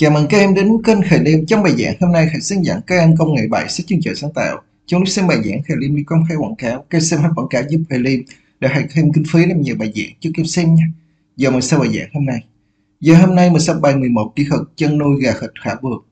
Chào mừng các em đến với kênh Khải Liêm. Trong bài giảng hôm nay, Khải sẽ giảng các em công nghệ 7 sách chuyên trợ sáng tạo. Trong lúc xem bài giảng, Khải Liêm đi công khai quảng cáo. Các em xem hết quảng cáo giúp Khải Liêm để hãy thêm kinh phí làm nhiều bài giảng cho các em xem nha. Giờ mình xem bài giảng hôm nay. Giờ hôm nay mình sẽ bài 11 kỹ thuật chăn nuôi gà thịt thả vườn.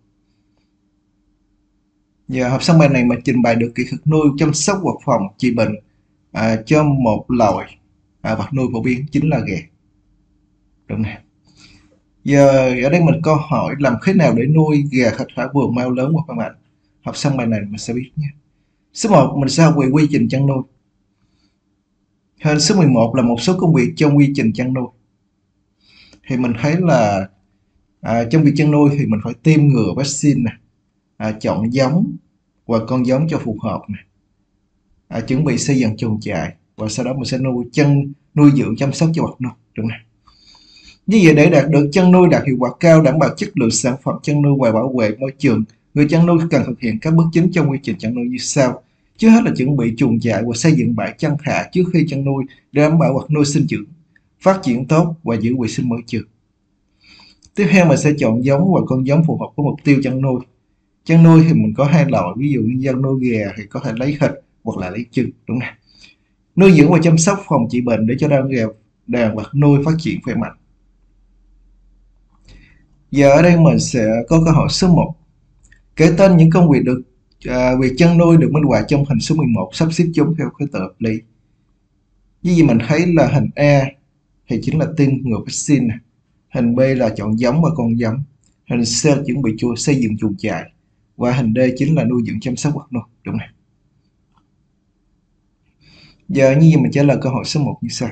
Giờ học xong bài này mình trình bày được kỹ thuật nuôi, chăm sóc vật phòng, trị bệnh cho một loại vật nuôi phổ biến chính là gà. Đúng nè. Giờ ở đây mình câu hỏi làm thế nào để nuôi gà thịt thả vườn mau lớn và khỏe mạnh. Học xong bài này mình sẽ biết nhé. Số 1 mình sẽ học về quy trình chăn nuôi. Hình số 11 là một số công việc trong quy trình chăn nuôi. Thì mình thấy là trong việc chăn nuôi thì mình phải tiêm ngừa vaccine nè, chọn giống và con giống cho phù hợp nè, chuẩn bị xây dựng chuồng trại và sau đó mình sẽ nuôi dưỡng chăm sóc cho vật nuôi, đúng không? Như vậy để đạt được chăn nuôi đạt hiệu quả cao, đảm bảo chất lượng sản phẩm chăn nuôi và bảo vệ môi trường, người chăn nuôi cần thực hiện các bước chính trong quy trình chăn nuôi như sau. Trước hết là chuẩn bị chuồng trại và xây dựng bãi chăn thả trước khi chăn nuôi để đảm bảo vật nuôi sinh trưởng, phát triển tốt và giữ vệ sinh môi trường. Tiếp theo mình sẽ chọn giống và con giống phù hợp với mục tiêu chăn nuôi. Chăn nuôi thì mình có hai loại, ví dụ như dân nuôi gà thì có thể lấy thịt hoặc là lấy trứng, đúng không? Nuôi dưỡng và chăm sóc phòng trị bệnh để cho đàn vật nuôi phát triển khỏe mạnh. Giờ ở đây mình sẽ có câu hỏi số 1. Kể tên những công việc được việc chăn nuôi được minh họa trong hình số 11, sắp xếp chúng theo thứ tự hợp lý. Như gì mình thấy là hình A thì chính là tiêm ngừa vaccine này. Hình B là chọn giống và con giống. Hình C là chuẩn bị xây dựng chuồng trại. Và hình D chính là nuôi dưỡng chăm sóc vật nuôi, đúng không? Giờ như gì mình trả lời câu hỏi số 1 như sau.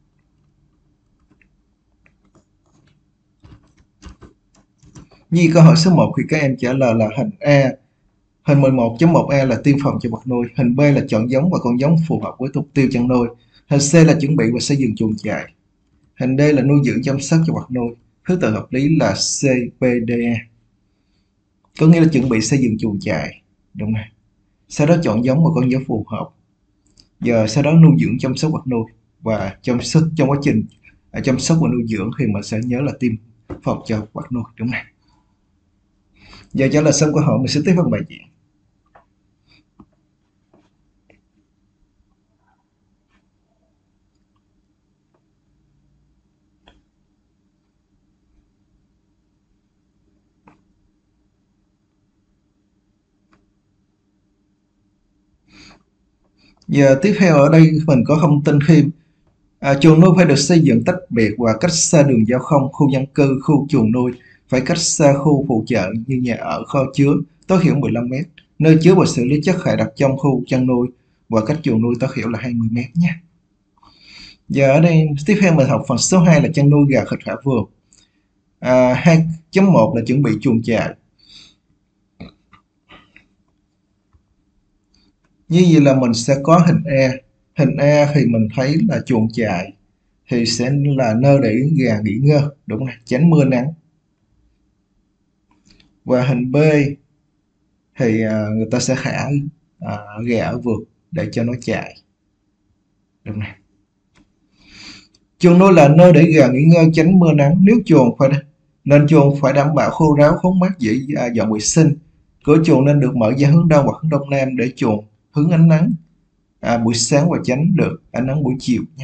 Như câu hỏi số 1 thì các em trả lời là hình A. Hình 11.1A là tiêm phòng cho vật nuôi. Hình B là chọn giống và con giống phù hợp với mục tiêu chăn nuôi. Hình C là chuẩn bị và xây dựng chuồng trại. Hình D là nuôi dưỡng chăm sóc cho vật nuôi. Thứ tự hợp lý là C, B, D, E. Có nghĩa là chuẩn bị xây dựng chuồng trại, đúng không? Sau đó chọn giống và con giống phù hợp. Giờ sau đó nuôi dưỡng chăm sóc vật nuôi và trong quá trình chăm sóc và nuôi dưỡng thì mình sẽ nhớ là tiêm phòng cho vật nuôi, đúng không? Giờ trả lời xong câu hỏi mình sẽ tiếp vào bài giảng. Giờ tiếp theo ở đây mình có thông tin thêm. Chuồng nuôi phải được xây dựng tách biệt và cách xa đường giao thông, khu dân cư, khu chuồng nuôi, phải cách xa khu phụ trợ như nhà ở, kho chứa, tối thiểu 15 m, nơi chứa và xử lý chất thải đặt trong khu chăn nuôi và cách chuồng nuôi tối thiểu là 20 m nhé. Giờ ở đây tiếp theo mình học phần số 2 là chăn nuôi gà thịt thả vườn. 2.1 là chuẩn bị chuồng trại. Như vậy là mình sẽ có hình A. Hình A thì mình thấy là chuồng trại thì sẽ là nơi để gà nghỉ ngơi, đúng không? Tránh mưa nắng. Và hình B thì người ta sẽ thả gà ở vườn để cho nó chạy, đúng không? Chuồng nuôi là nơi để gà nghỉ ngơi tránh mưa nắng. Nên chuồng phải đảm bảo khô ráo, thoáng mát, dễ dọn vệ sinh. Cửa chuồng nên được mở ra hướng đông hoặc hướng đông nam để chuồng hướng ánh nắng buổi sáng và tránh được ánh nắng buổi chiều nha.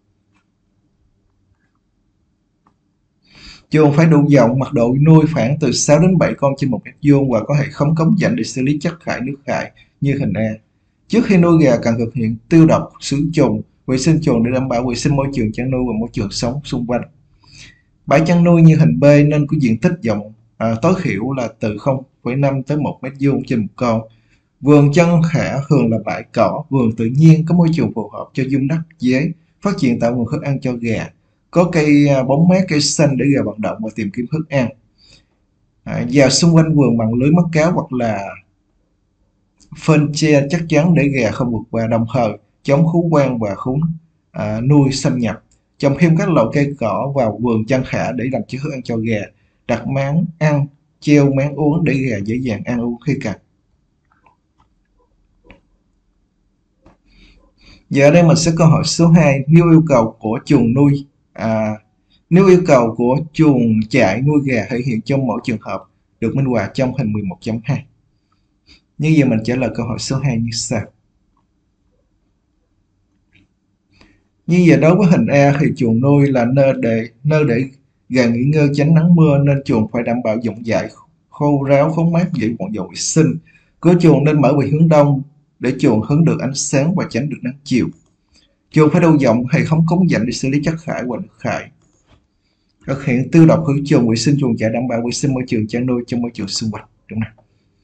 Chuồng phải đủ rộng, mật độ nuôi khoảng từ 6 đến 7 con trên 1 mét vuông và có hệ thống cống rãnh để xử lý chất thải, nước thải như hình A. Trước khi nuôi gà cần thực hiện tiêu độc, khử trùng, vệ sinh chuồng để đảm bảo vệ sinh môi trường chăn nuôi và môi trường sống xung quanh. Bãi chăn nuôi như hình B nên có diện tích rộng tối thiểu là từ 0,5 tới 1 mét vuông trên một con. Vườn chăn thả thường là bãi cỏ, vườn tự nhiên có môi trường phù hợp cho dung đất dế, phát triển tạo nguồn thức ăn cho gà. Có cây bóng mát, cây xanh để gà vận động và tìm kiếm thức ăn. Và xung quanh vườn bằng lưới mắc cáo hoặc là phên tre chắc chắn để gà không vượt qua, đồng thời chống thú quan và thú nuôi xâm nhập. Trồng thêm các loại cây cỏ vào vườn chăn thả để làm thức ăn cho gà. Đặt máng ăn, treo máng uống để gà dễ dàng ăn uống khi cần. Giờ ở đây mình sẽ câu hỏi số 2. Nêu yêu cầu của chuồng nuôi Nếu yêu cầu của chuồng trại nuôi gà thể hiện trong mỗi trường hợp được minh họa trong hình 11.2. Như vậy mình trả lời câu hỏi số 2 như sau. Như vậy đối với hình A thì chuồng nuôi là nơi để gà nghỉ ngơi tránh nắng mưa, nên chuồng phải đảm bảo rộng rãi, khô ráo, thoáng mát, dễ dọn vệ sinh. Cửa chuồng nên mở về hướng đông để chuồng hứng được ánh sáng và tránh được nắng chiều. Chuồng phải đủ rộng, hệ thống cống rãnh để xử lý chất thải và nước thải. Thực hiện tiêu độc khử trùng vệ sinh chuồng trại, đảm bảo vệ sinh môi trường chăn nuôi trong môi trường xung quanh. Đúng không?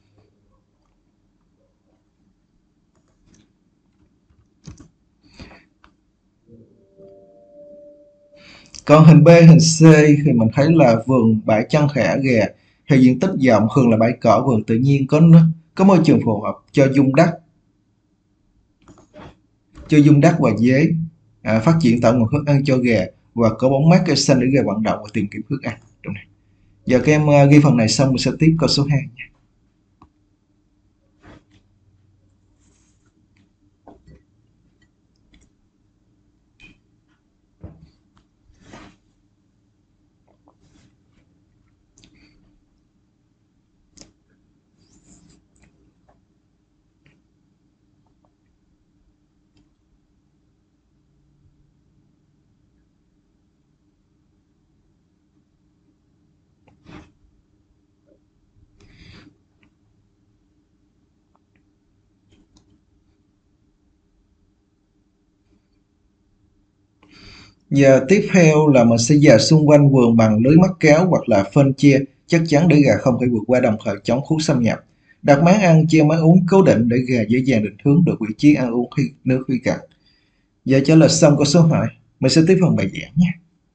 Còn hình B, hình C thì mình thấy là vườn bãi chăn thả gà thì diện tích rộng, thường là bãi cỏ vườn tự nhiên, có môi trường phù hợp cho dung đất và dế phát triển, tạo nguồn thức ăn cho gà và có bóng mát cây xanh để gà vận động và tìm kiếm thức ăn. Đúng này. Giờ các em ghi phần này xong mình sẽ tiếp câu số 2. Giờ tiếp theo là mình sẽ dạt xung quanh vườn bằng lưới mắc kéo hoặc là phên chia chắc chắn để gà không thể vượt qua, đồng thời chống thuốc xâm nhập. Đặt máng ăn, che máng uống cố định để gà dễ dàng định hướng được vị trí ăn uống khi nước khi cạn. Giờ trả lời xong câu số 2, mình sẽ tiếp phần bài giảng nhé.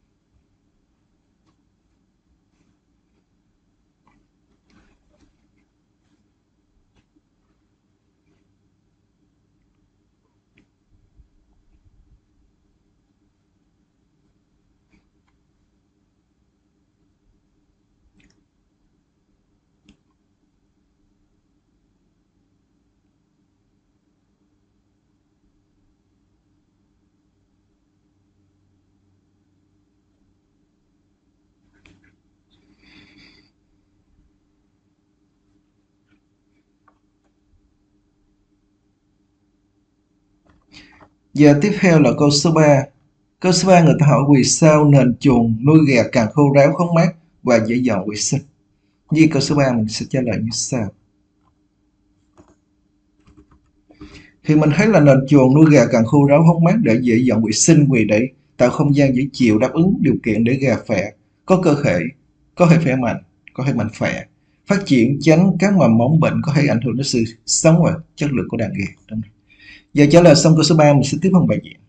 Giờ tiếp theo là câu số 3. Câu số 3 người ta hỏi vì sao nền chuồng nuôi gà càng khô ráo, thoáng mát và dễ dọn vệ sinh. Như câu số 3 mình sẽ trả lời như sau. Thì mình thấy là nền chuồng nuôi gà càng khô ráo, thoáng mát để dễ dọn vệ sinh, vì để tạo không gian dễ chịu, đáp ứng điều kiện để gà khỏe, có cơ thể, có thể khỏe mạnh, có thể mạnh khỏe, phát triển, tránh các mầm mống bệnh có thể ảnh hưởng đến sự sống và chất lượng của đàn gà. Giờ trả lời xong câu số 3 mình sẽ tiếp phần bài giảng.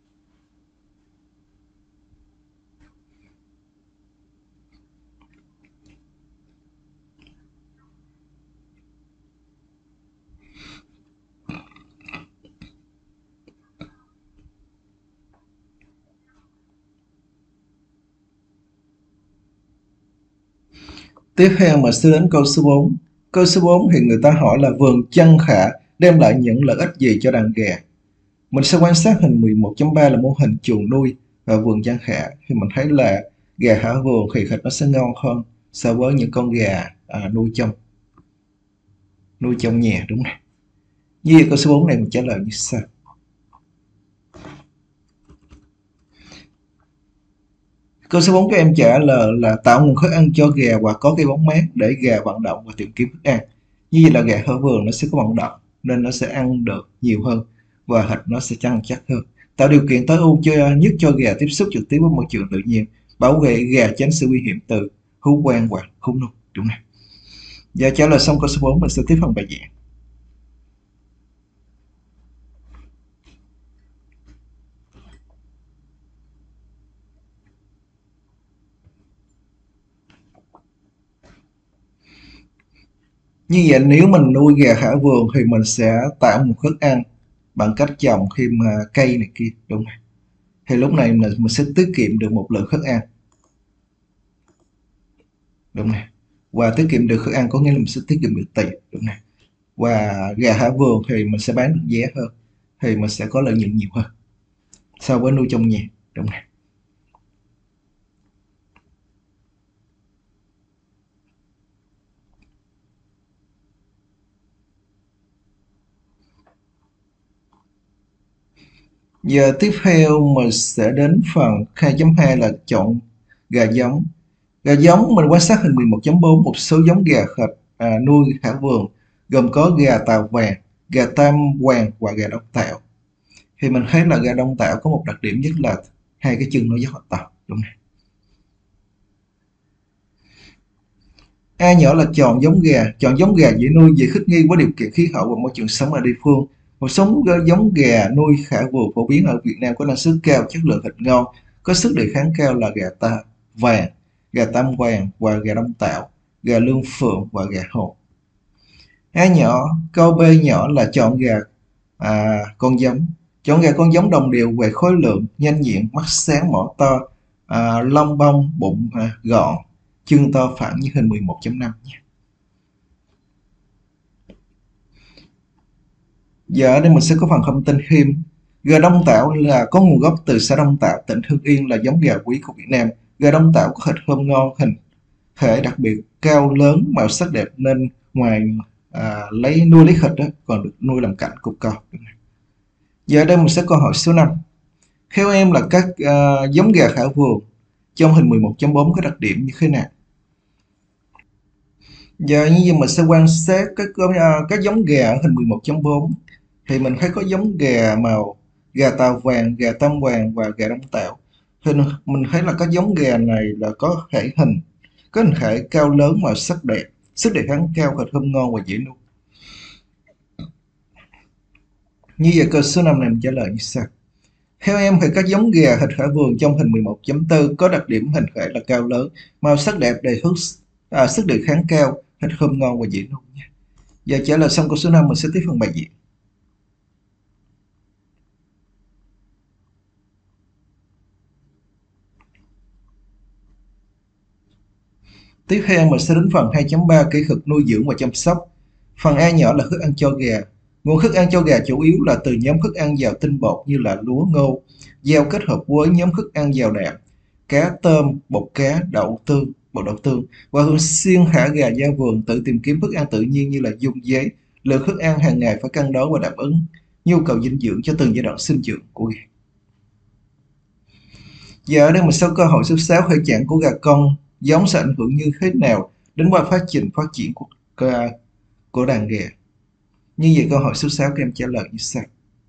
Tiếp theo mà sẽ đến câu số 4. Câu số 4 thì người ta hỏi là vườn chăn thả đem lại những lợi ích gì cho đàn gà. Mình sẽ quan sát hình 11.3 là mô hình chuồng nuôi và vườn chăn thả. Thì mình thấy là gà thả vườn thì thịt nó sẽ ngon hơn so với những con gà nuôi trong nhà, đúng không? Như vậy câu số 4 này mình trả lời như sau. Câu số 4 các em trả lời là tạo nguồn thức ăn cho gà và có cái bóng mát để gà vận động và tìm kiếm thức ăn. Như vậy là gà thả vườn nó sẽ có vận động nên nó sẽ ăn được nhiều hơn và thịt nó sẽ săn chắc hơn, tạo điều kiện tối ưu nhất cho gà tiếp xúc trực tiếp với môi trường tự nhiên, bảo vệ gà tránh sự nguy hiểm từ thú quan hoặc thú nuôi. Đúng này. Giờ trả lời xong câu số 4 mình sẽ tiếp phần bài giảng. Như vậy nếu mình nuôi gà thả vườn thì mình sẽ tạo một thức ăn bằng cách trồng thêm cây này kia, đúng không? Thì lúc này mình sẽ tiết kiệm được một lượng thức ăn, đúng này. Và tiết kiệm được thức ăn có nghĩa là mình sẽ tiết kiệm được tiền, đúng này. Và gà thả vườn thì mình sẽ bán được giá hơn, thì mình sẽ có lợi nhuận nhiều hơn so với nuôi trong nhà, đúng này. Giờ tiếp theo mình sẽ đến phần 2.2 là chọn gà giống. Gà giống mình quan sát hình 11.4, một số giống gà thịt nuôi thả vườn gồm có gà tàu vàng, gà tam hoàng và gà đông tạo. Thì mình thấy là gà đông tạo có một đặc điểm nhất là hai cái chân nó rất là to, đúng không? A nhỏ là chọn giống gà dễ nuôi, dễ thích nghi với điều kiện khí hậu và môi trường sống ở địa phương. Một số giống gà nuôi thả vườn phổ biến ở Việt Nam có năng suất cao, chất lượng thịt ngon, có sức đề kháng cao là gà ta vàng, gà tam hoàng và gà đông tạo, gà lương phượng và gà hột. A nhỏ, câu B nhỏ là chọn gà con giống. Chọn gà con giống đồng đều về khối lượng, nhanh nhẹn, mắt sáng, mỏ to, lông bông, bụng gọn, chân to phẳng như hình 11.5 nhé. Giờ ở đây mình sẽ có phần thông tin thêm. Gà Đông Tảo là có nguồn gốc từ xã Đông Tảo, tỉnh Hưng Yên, là giống gà quý của Việt Nam. Gà Đông Tảo có thịt thơm ngon, hình thể đặc biệt, cao lớn, màu sắc đẹp nên ngoài nuôi lấy thịt đó, còn được nuôi làm cảnh cục cò. Giờ ở đây mình sẽ câu hỏi số 5. Theo em là các giống gà thả vườn trong hình 11.4 có đặc điểm như thế nào? Giờ như vậy mình sẽ quan sát các giống gà ở hình 11.4 thì mình thấy có giống gà màu gà tàu vàng, gà tam hoàng và gà đông tạo. Thì mình thấy là các giống gà này là có hình thể cao lớn mà sắc đẹp, sức đề kháng cao, thịt thơm ngon và dễ nuôi. Như vậy câu số 5 này mình trả lời như sau. Theo em thì các giống gà thịt thả vườn trong hình 11.4 có đặc điểm hình thể là cao lớn, màu sắc đẹp, sức đề kháng cao, thịt thơm ngon và dễ nuôi nha. Giờ trả lời xong câu số 5 mình sẽ tiếp phần bài diễn. Tiếp theo mình sẽ đến phần 2.3 kỹ thuật nuôi dưỡng và chăm sóc. Phần A nhỏ là thức ăn cho gà. Nguồn thức ăn cho gà chủ yếu là từ nhóm thức ăn giàu tinh bột như là lúa, ngô, gieo kết hợp với nhóm thức ăn giàu đạm, cá, tôm, bột cá, bột đậu tương, và thường xuyên thả gà ra vườn tự tìm kiếm thức ăn tự nhiên như là dung giấy. Lượng thức ăn hàng ngày phải cân đối và đáp ứng nhu cầu dinh dưỡng cho từng giai đoạn sinh trưởng của gà. Giờ ở đây một số câu hỏi số 6, thể trạng của gà con giống sẽ ảnh hưởng như thế nào đến quá phát triển của đàn gà? Như vậy câu hỏi số 6 các em trả lời như sau.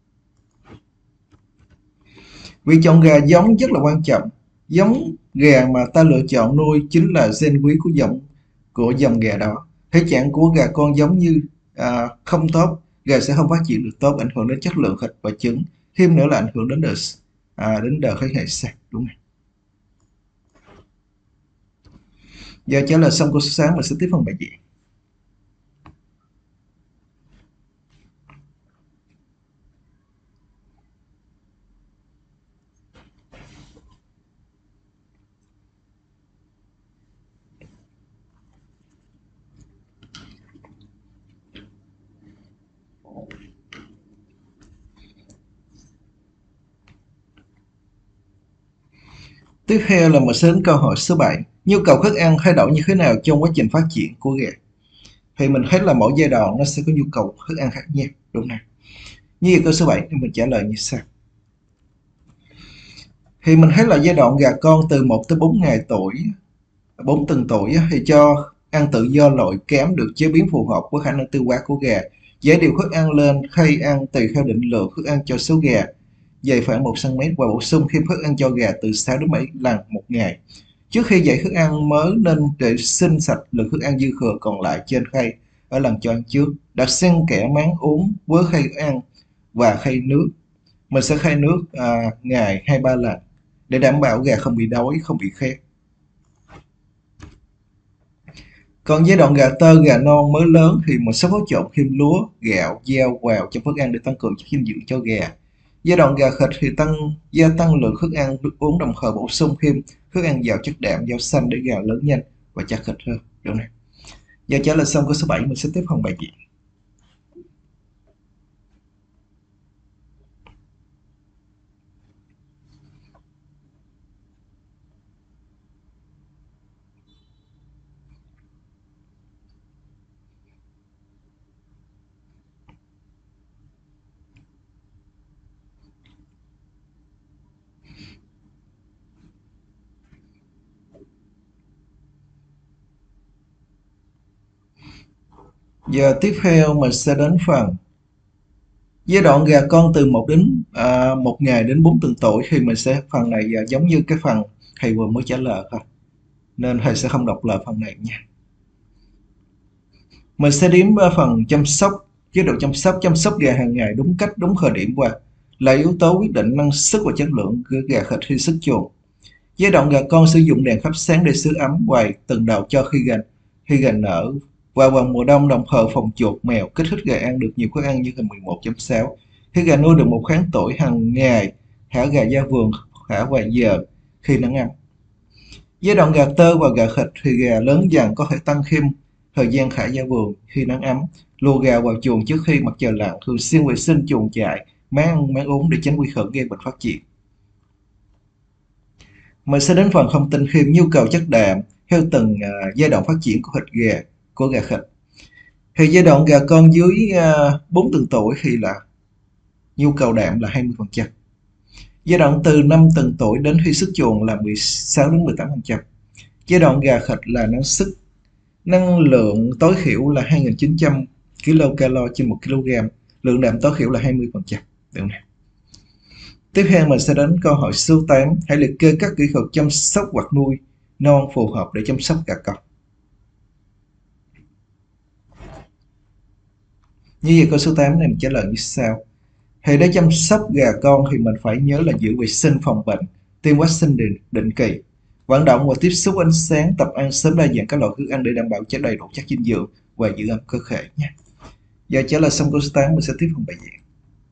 Việc chọn gà giống rất là quan trọng. Giống gà mà ta lựa chọn nuôi chính là gen quý của dòng gà đó. Thể trạng của gà con giống như không tốt, gà sẽ không phát triển được tốt, ảnh hưởng đến chất lượng thịt và trứng. Thêm nữa là ảnh hưởng đến đời thế hệ sau, đúng không? Giờ trả lời xong câu số 6 mình sẽ tiếp phần bài diễn. Tiếp theo là mình sẽ đến câu hỏi số 7. Nhu cầu thức ăn thay đổi như thế nào trong quá trình phát triển của gà? Thì mình thấy là mỗi giai đoạn nó sẽ có nhu cầu thức ăn khác nhau, đúng không? Như vậy câu số 7 thì mình trả lời như sau. Thì mình thấy là giai đoạn gà con từ 1 tới 4 ngày tuổi, 4 tuần tuổi thì cho ăn tự do loại kém được chế biến phù hợp với khả năng tiêu hóa của gà. Dễ điều thức ăn lên khay ăn tùy theo định lượng thức ăn cho số gà, dày khoảng 1 cm, và bổ sung thêm thức ăn cho gà từ 6 đến 7 lần một ngày. Trước khi dạy thức ăn mới nên để sinh sạch lượng thức ăn dư thừa còn lại trên khay ở lần cho ăn trước. Đặt xen kẽ máng uống với khay ăn và khay nước. Mình sẽ khay nước ngày 2-3 lần để đảm bảo gà không bị đói, không bị khát. Còn giai đoạn gà tơ, gà non mới lớn thì mình sẽ phối trộn thêm lúa, gạo, dao vào trong thức ăn để tăng cường chất dinh dưỡng cho gà. Giai đoạn gà thịt thì gia tăng lượng thức ăn, nước uống, đồng thời bổ sung thêm thức ăn giàu chất đạm, rau xanh để gà lớn nhanh và chắc thịt hơn. Đúng này. Giờ trả lời xong câu số 7 mình sẽ tiếp phần bài diễn. Giờ tiếp theo mình sẽ đến phần giai đoạn gà con từ 1 ngày đến 4 tuần tuổi, thì mình sẽ phần này giống như cái phần thầy vừa mới trả lời thôi, nên thầy sẽ không đọc lời phần này nha. Mình sẽ điểm phần chăm sóc. Chế độ chăm sóc gà hàng ngày đúng cách, đúng thời điểm và là yếu tố quyết định năng suất và chất lượng của gà thịt khi xuất chuồng. Giai đoạn gà con sử dụng đèn thắp sáng để giữ ấm quầy từng đầu cho khi gà nở, và vào mùa đông đồng thời phòng chuột mèo kích thích gà ăn được nhiều thức ăn như hình 11.6. Khi gà nuôi được 1 tháng tuổi, hàng ngày thả gà ra vườn, thả vài giờ khi nắng ấm. Giai đoạn gà tơ và gà thịt thì gà lớn dần có thể tăng thêm thời gian thả ra vườn khi nắng ấm. Lùa gà vào chuồng trước khi mặt trời lặn, thường xuyên vệ sinh chuồng trại, máng ăn máng uống để tránh vi khuẩn gây bệnh phát triển. Mình sẽ đến phần thông tin thêm nhu cầu chất đạm theo từng giai đoạn phát triển của gà thịt. Thì giai đoạn gà con dưới 4 tuần tuổi thì là nhu cầu đạm là 20%. Giai đoạn từ 5 tuần tuổi đến khi xuất chuồng là 16 đến 18%. Giai đoạn gà thịt là năng lượng tối thiểu là 2.900 kcal trên 1 kg, lượng đạm tối thiểu là 20%. Được này. Tiếp theo mình sẽ đến câu hỏi số 8. Hãy liệt kê các kỹ thuật chăm sóc vật nuôi non phù hợp để chăm sóc gà con. Như vậy câu số 8 này mình trả lời như sau. Thì để chăm sóc gà con thì mình phải nhớ là giữ vệ sinh phòng bệnh, tiêm vaccine định kỳ, vận động và tiếp xúc ánh sáng, tập ăn sớm, đa dạng các loại thức ăn để đảm bảo đầy đủ chất dinh dưỡng và giữ ấm cơ thể nha. Giờ trả lời xong câu số 8, mình sẽ tiếp phần bài giảng.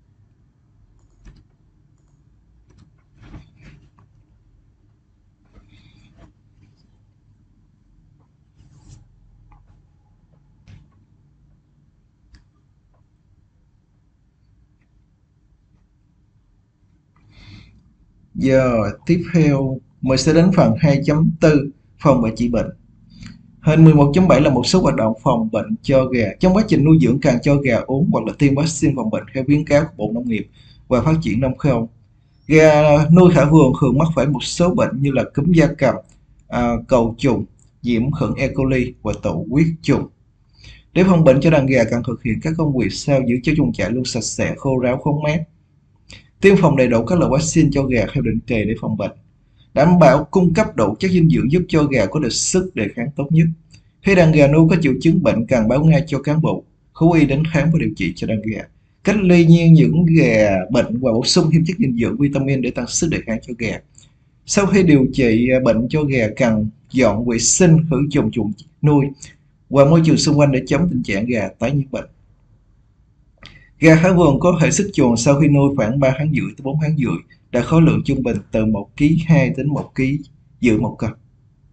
Giờ tiếp theo mình sẽ đến phần 2.4 phòng và trị bệnh. Hình 11.7 là một số hoạt động phòng bệnh cho gà. Trong quá trình nuôi dưỡng cần cho gà uống hoặc là tiêm vaccine phòng bệnh theo khuyến cáo của Bộ Nông nghiệp và Phát triển Nông thôn. Gà nuôi thả vườn thường mắc phải một số bệnh như là cúm gia cầm, cầu trùng, nhiễm khuẩn E. coli và tụ huyết trùng. Để phòng bệnh cho đàn gà cần thực hiện các công việc sau: giữ cho chuồng trại luôn sạch sẽ, khô ráo, thoáng mát, tiêm phòng đầy đủ các loại vaccine cho gà theo định kỳ để phòng bệnh, đảm bảo cung cấp đủ chất dinh dưỡng giúp cho gà có được sức đề kháng tốt nhất. Khi đàn gà nuôi có triệu chứng bệnh cần báo ngay cho cán bộ thú y đến khám và điều trị cho đàn gà. Cách ly nhiên những gà bệnh và bổ sung thêm chất dinh dưỡng vitamin để tăng sức đề kháng cho gà. Sau khi điều trị bệnh cho gà cần dọn vệ sinh khử trùng chuồng nuôi và môi trường xung quanh để chống tình trạng gà tái nhiễm bệnh. Gà thả vườn có thể xuất chuồng sau khi nuôi khoảng 3 tháng rưỡi tới 4 tháng rưỡi, đạt khối lượng trung bình từ 1,2 kg đến 1,5 kg một con.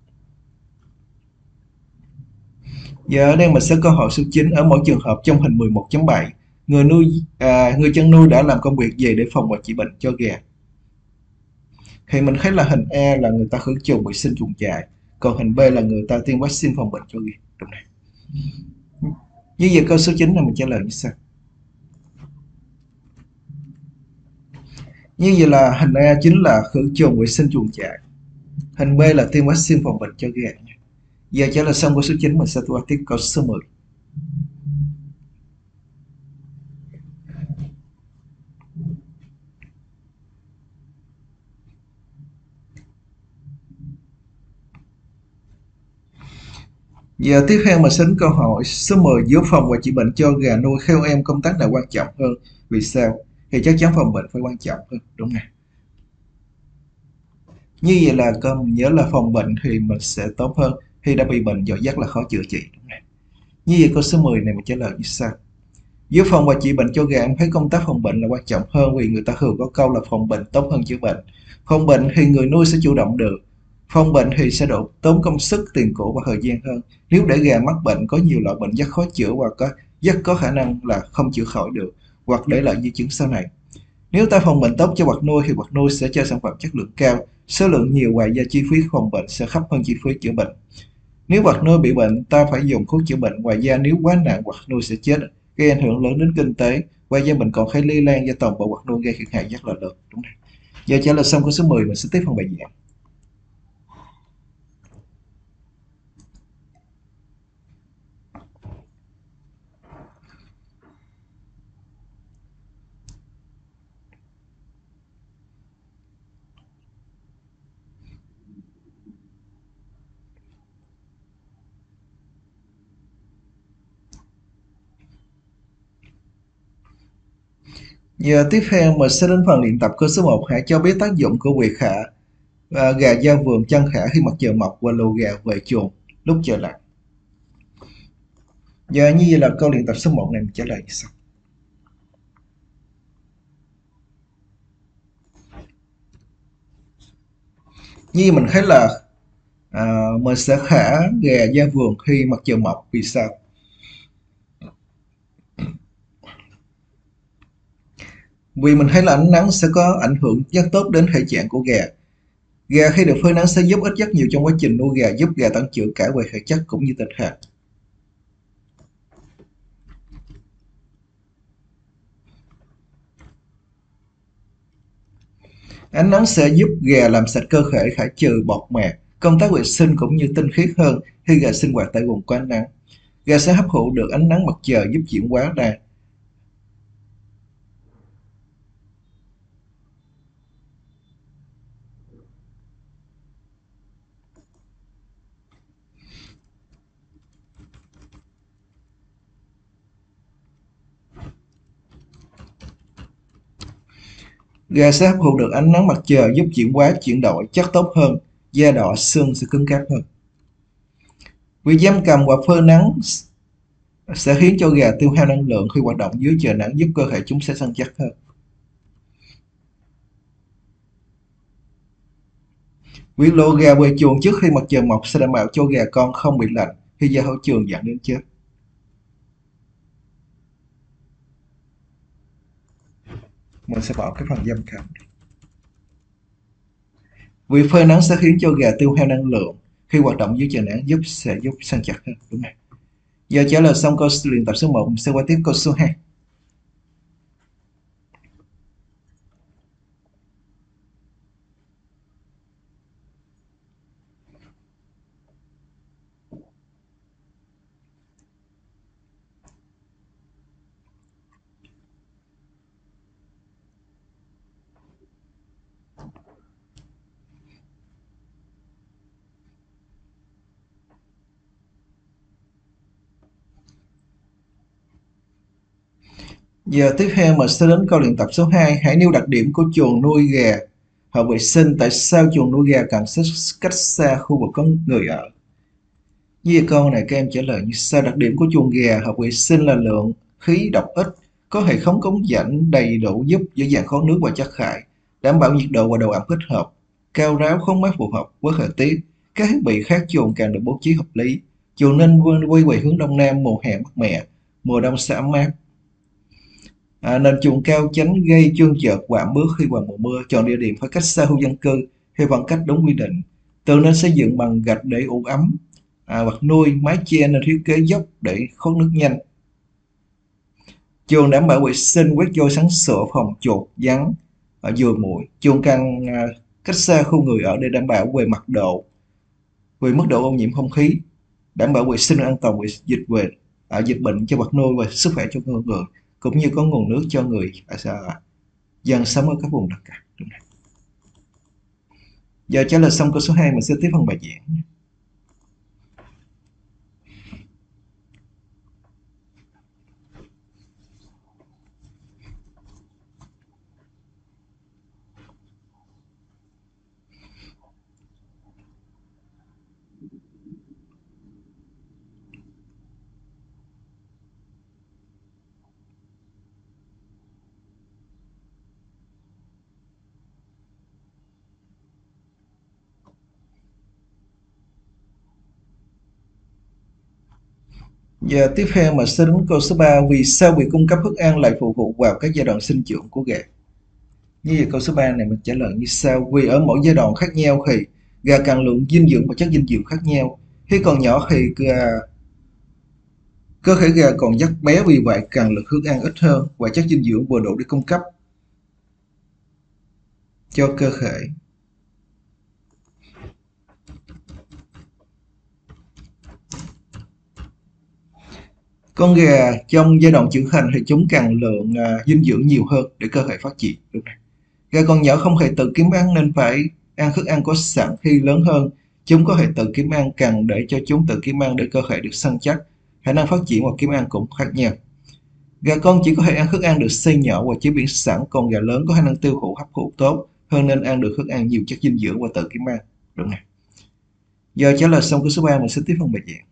Giờ ở đây mình sẽ câu hỏi số 9. Ở mỗi trường hợp trong hình 11.7, người chăn nuôi đã làm công việc gì để phòng và trị bệnh cho gà? Thì mình thấy là hình A là người ta khử trùng vệ sinh chuồng trại, còn hình B là người ta tiêm vaccine phòng bệnh cho gà. Đúng này. Như vậy câu số 9 là mình trả lời như sau. Như vậy là hình A chính là khử trùng vệ sinh chuồng trại, hình B là tiêm vaccine phòng bệnh cho gà. Giờ trả lời xong câu số 9, mình sẽ qua tiếp câu số 10. Giờ tiếp theo mình sẽ đến câu hỏi số 10. Giữa phòng và trị bệnh cho gà nuôi, theo em công tác nào quan trọng hơn? Vì sao? Thì chắc chắn phòng bệnh phải quan trọng hơn, đúng nè. Như vậy là con nhớ là phòng bệnh thì mình sẽ tốt hơn. Khi đã bị bệnh dội dắt là khó chữa trị, đúng nè. Như vậy câu số 10 này mình trả lời như sau. Giữa phòng và trị bệnh cho gà, em thấy công tác phòng bệnh là quan trọng hơn, vì người ta thường có câu là phòng bệnh tốt hơn chữa bệnh. Phòng bệnh thì người nuôi sẽ chủ động được. Phòng bệnh thì sẽ tốn công sức, tiền của và thời gian hơn. Nếu để gà mắc bệnh có nhiều loại bệnh rất khó chữa và rất có khả năng là không chữa khỏi được, hoặc để lại di chứng sau này. Nếu ta phòng bệnh tốt cho vật nuôi thì vật nuôi sẽ cho sản phẩm chất lượng cao, số lượng nhiều, ngoài ra chi phí phòng bệnh sẽ thấp hơn chi phí chữa bệnh. Nếu vật nuôi bị bệnh, ta phải dùng thuốc chữa bệnh, ngoài ra nếu quá nặng vật nuôi sẽ chết, gây ảnh hưởng lớn đến kinh tế. Ngoài ra bệnh còn khả lây lan do toàn bộ vật nuôi, gây thiệt hại rất là lớn. Đúng không? Giờ trả lời xong câu số 10, mình sẽ tiếp phần bài giảng. Giờ tiếp theo mình sẽ đến phần luyện tập câu số 1. Hãy cho biết tác dụng của việc hạ gà ra vườn chăn thả khi mặt trời mọc và lùa gà về chuồng lúc trời lạnh. Giờ như vậy là câu luyện tập số 1 này mình trả lời như sau. Như mình thấy là mình sẽ thả gà ra vườn khi mặt trời mọc. Vì sao? Vì mình thấy là ánh nắng sẽ có ảnh hưởng rất tốt đến thể trạng của gà. Gà khi được phơi nắng sẽ giúp ích rất nhiều trong quá trình nuôi gà, giúp gà tăng trưởng cả về thể chất cũng như tinh thần. Ánh nắng sẽ giúp gà làm sạch cơ thể, thải trừ bọt mạc, công tác vệ sinh cũng như tinh khiết hơn khi gà sinh hoạt tại vùng có ánh nắng. Gà sẽ hấp thụ được ánh nắng mặt trời giúp chuyển hóa ra. Gà sẽ hấp thụ được ánh nắng mặt trời giúp chuyển hóa chuyển đổi chất tốt hơn, da đỏ xương sẽ cứng cáp hơn. Việc giam cầm và phơi nắng sẽ khiến cho gà tiêu hao năng lượng khi hoạt động dưới trời nắng, giúp cơ thể chúng sẽ săn chắc hơn. Việc lộ gà về chuồng trước khi mặt trời mọc sẽ đảm bảo cho gà con không bị lạnh khi ra khỏi chuồng dẫn đến chết. Mình sẽ bỏ cái phần giam cầm. Việc phơi nắng sẽ khiến cho gà tiêu hao năng lượng khi hoạt động dưới trời nắng, sẽ giúp săn chắc hơn. Đúng không? Giờ trả lời xong câu luyện tập số 1, mình sẽ qua tiếp câu số 2. Giờ tiếp theo mình sẽ đến câu luyện tập số 2. Hãy nêu đặc điểm của chuồng nuôi gà hợp vệ sinh. Tại sao chuồng nuôi gà cần cách xa khu vực có người ở? Như câu này các em trả lời như sau. Đặc điểm của chuồng gà hợp vệ sinh là lượng khí độc ít, có hệ thống cống rãnh đầy đủ giúp dễ dàng thoát nước và chất thải, đảm bảo nhiệt độ và độ ẩm thích hợp, cao ráo thoáng mát phù hợp với thời tiết. Các thiết bị khác chuồng càng được bố trí hợp lý. Chuồng nên quay về hướng đông nam, mùa hè mát mẻ, mùa đông sẽ ấm mát. Nền chuồng cao tránh gây trơn trượt và ẩm ướt khi vào mùa mưa. Chọn địa điểm phải cách xa khu dân cư theo khoảng cách đúng quy định. Tường nên xây dựng bằng gạch để ủ ấm. Vật nuôi mái che nên thiết kế dốc để thoát nước nhanh. Chuồng đảm bảo vệ sinh, quét vôi sáng sủa, phòng chuột, rắn, ruồi muỗi. Chuồng cần cách xa khu người ở để đảm bảo về mức độ ô nhiễm không khí, đảm bảo vệ sinh an toàn về dịch bệnh cho vật nuôi và sức khỏe cho người, cũng như có nguồn nước cho người dân sống ở các vùng đặc cà. Giờ trả lời xong câu số 2, mình sẽ tiếp phần bài giảng. Giờ tiếp theo mà sẽ đến câu số 3. Vì sao việc cung cấp thức ăn lại phụ thuộc vào các giai đoạn sinh trưởng của gà? Như vậy câu số 3 này mình trả lời như sau. Vì ở mỗi giai đoạn khác nhau thì gà cần lượng dinh dưỡng và chất dinh dưỡng khác nhau. Khi còn nhỏ thì cơ thể gà còn rất bé, vì vậy cần lượng thức ăn ít hơn và chất dinh dưỡng vừa đủ để cung cấp cho cơ thể. Con gà trong giai đoạn trưởng thành thì chúng cần lượng dinh dưỡng nhiều hơn để cơ thể phát triển. Gà còn nhỏ không thể tự kiếm ăn nên phải ăn thức ăn có sẵn. Khi lớn hơn, chúng có thể tự kiếm ăn, cần để cho chúng tự kiếm ăn để cơ thể được săn chắc. Khả năng phát triển và kiếm ăn cũng khác nhau. Gà con chỉ có thể ăn thức ăn được xay nhỏ và chế biến sẵn, còn gà lớn có khả năng tiêu thụ hấp thụ tốt hơn nên ăn được thức ăn nhiều chất dinh dưỡng và tự kiểm ăn. Đúng này. Giờ trả lời xong câu số 3, mình sẽ tiếp phần bài giảng.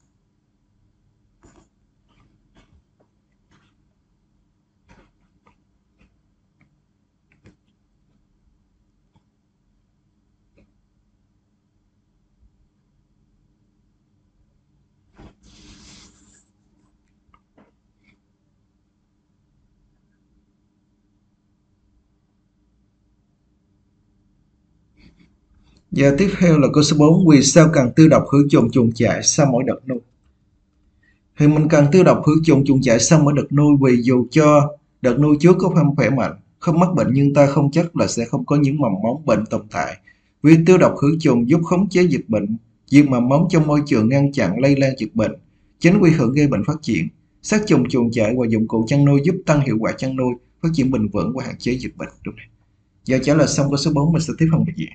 Giờ tiếp theo là câu số 4, vì sao cần tiêu độc khử trùng chuồng trại sau mỗi đợt nuôi? Thì mình cần tiêu độc khử trùng chuồng trại sau mỗi đợt nuôi vì dù cho đợt nuôi trước có phần khỏe mạnh, không mắc bệnh nhưng ta không chắc là sẽ không có những mầm móng bệnh tồn tại. Vì tiêu độc khử trùng giúp khống chế dịch bệnh, diệt mầm móng trong môi trường, ngăn chặn lây lan dịch bệnh, tránh nguy cơ gây bệnh phát triển. Sát trùng chuồng trại và dụng cụ chăn nuôi giúp tăng hiệu quả chăn nuôi, phát triển bền vững và hạn chế dịch bệnh. Đúng này. Giờ trả lời xong câu số 4, mình sẽ tiếp phần bài giảng.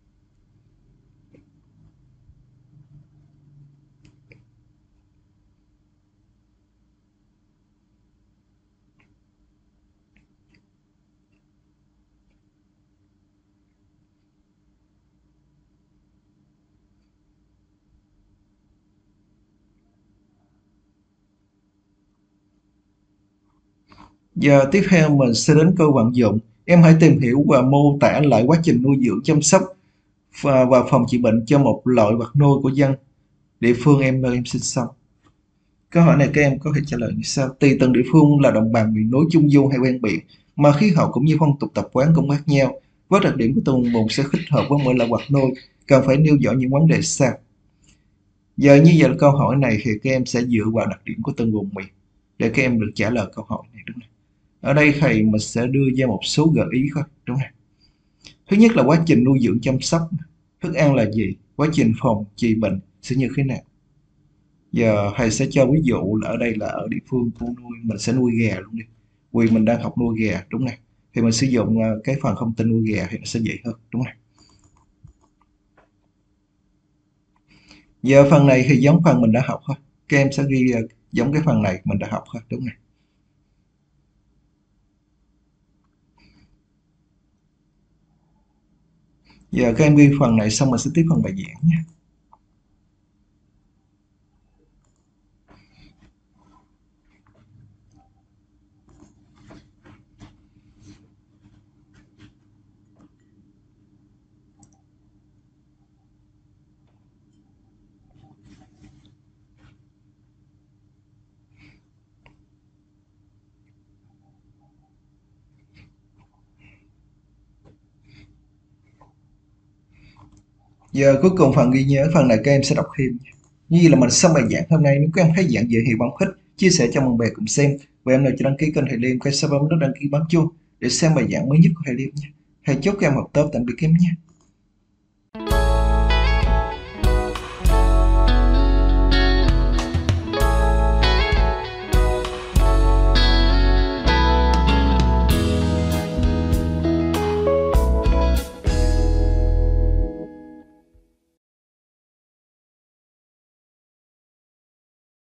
Giờ tiếp theo mình sẽ đến câu vận dụng. Em hãy tìm hiểu và mô tả lại quá trình nuôi dưỡng, chăm sóc và phòng trị bệnh cho một loại vật nuôi của dân địa phương em nơi em sinh sống. Câu hỏi này các em có thể trả lời như sau. Tùy từng địa phương là đồng bằng, miền núi, trung du hay ven biển, mà khí hậu cũng như phong tục tập quán cũng khác nhau. Với đặc điểm của từng vùng sẽ thích hợp với mỗi loại vật nuôi, cần phải nêu rõ những vấn đề sau. Giờ như vậy là câu hỏi này thì các em sẽ dựa vào đặc điểm của từng vùng miền để các em được trả lời câu hỏi này, đúng không? Ở đây thầy mình sẽ đưa ra một số gợi ý thôi, đúng không? Thứ nhất là quá trình nuôi dưỡng chăm sóc, thức ăn là gì, quá trình phòng trị bệnh sẽ như thế nào. Giờ thầy sẽ cho ví dụ là ở đây là ở địa phương cô nuôi, mình sẽ nuôi gà luôn đi. Vì mình đang học nuôi gà, đúng này. Thì mình sử dụng cái phần thông tin nuôi gà thì nó sẽ dễ hơn, đúng này. Giờ phần này thì giống phần mình đã học thôi. Các em sẽ ghi giống cái phần này mình đã học thôi, đúng này. Giờ các em ghi phần này xong mình sẽ tiếp phần bài giảng nhé. Giờ cuối cùng phần ghi nhớ, phần này các em sẽ đọc thêm. Như là mình xong bài giảng hôm nay, nếu các em thấy giảng dễ hiểu bấm thích, chia sẻ cho mọi người cùng xem. Và em nào chưa đăng ký kênh Thầy Liêm, quay sau bấm nút đăng ký bấm chuông để xem bài giảng mới nhất của Thầy Liêm nhé. Thầy chúc các em học tốt, tạm biệt các em nhé.